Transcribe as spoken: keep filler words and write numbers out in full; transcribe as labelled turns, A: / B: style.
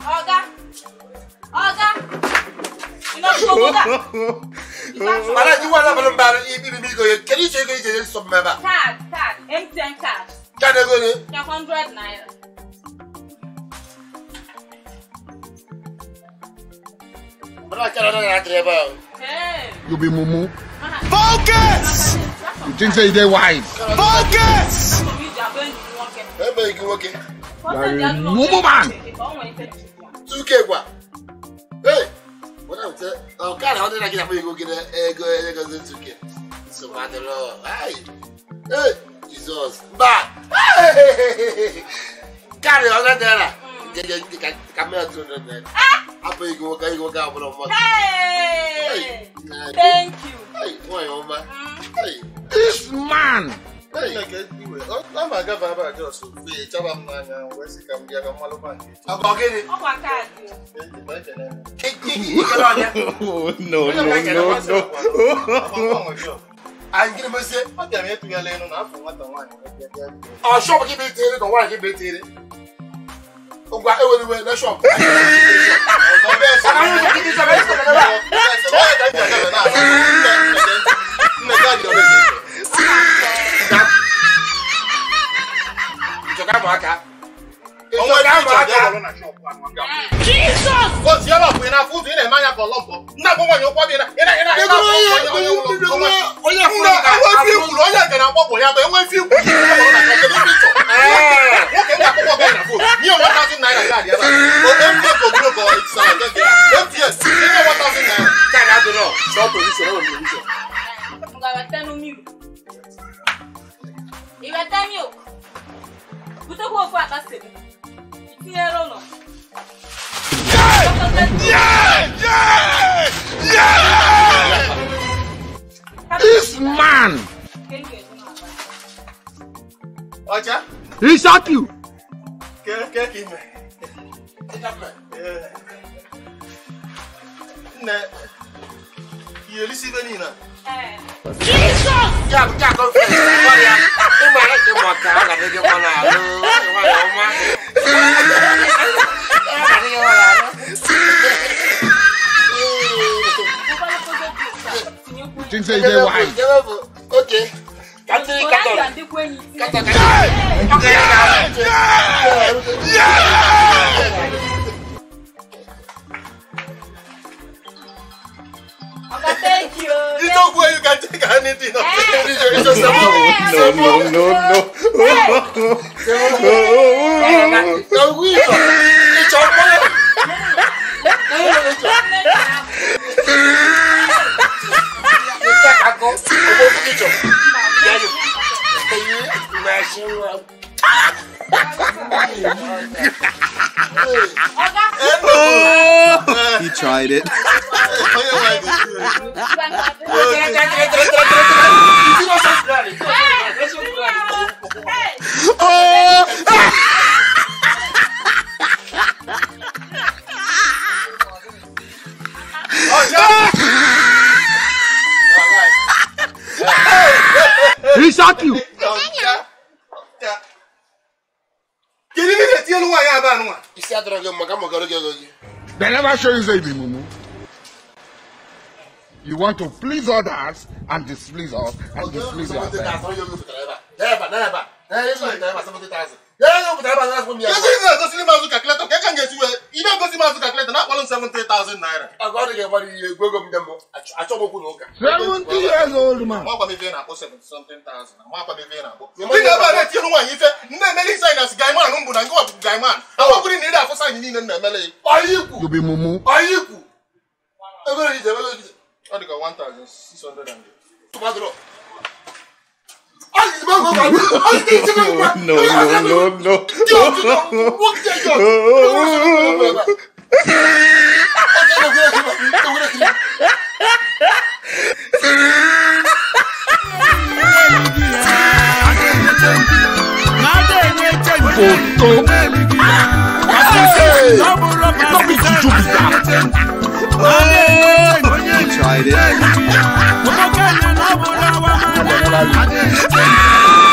A: Oga. Oga. You know go Oga.
B: Mara you want to buy it be go. Can you check it some member?
A: Card, card, M T N card.
B: Can I go there?
A: one hundred naira.
B: But I cannot driver.
A: Hey.
C: You be mumu. Focus! You think say they wise? Focus!
B: Hey, make you okay.
C: Mumu man.
B: two K what? Hey. What I'm saying? Oh, God, how did I get up and go get a go go two K? So bad the law. Hey. Hey. Jesus. Bad. Hey. Carry on that. Get get come here to that. Apa you go you go down for
A: Hey! Thank you.
B: Hey, why oh man? Hey,
C: This man.
B: hey.
D: I'm a governor just to be a chairman and West Cambia Malaban.
B: About get it.
A: Oh my God.
C: Oh no no no no.
B: I'm going to say,
D: What am I to your lane on for what the one?
B: oh, shop give it to the one give it to Oh, what everywhere the shop.
D: Jesus! What's your up when I put in a man for love? Not one you're probably in a in a
C: Yeah, yeah, yeah. This man.
D: Ocha?
C: He shot you.
D: Get get him. Yeah. You listen to me now.
A: Jesus!
B: Yeah, yeah, go for it. I'm like the motor. I got to get one out.
C: You think say they wise?
B: Okay. Kata kata. Kata kata.
A: Okay, thank you.
D: You don't go, you can take anything.
C: No no no no.
E: He tried it.
C: He shot you. They never show you say be mumu. You want to please others and displease us and displease yourself.
B: Never, never.
D: You don't go see my calculator, not one seventy thousand naira.
B: I got to get what you go go them. I told you.
C: Seventy years old man.
D: What about me paying about seven something thousand? What about me paying about? You never let you know when you say, "Many sign as guy man, and go up guy man." I want to need that for signing in the melee.
B: Are you?
C: You be mumu.
B: Are you? I'm going to develop it.
D: I got one thousand six hundred and
B: Tomato.
C: No no no no.
E: He tried it.